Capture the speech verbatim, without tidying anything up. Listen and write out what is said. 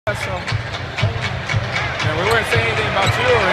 So, and we weren't saying anything about you or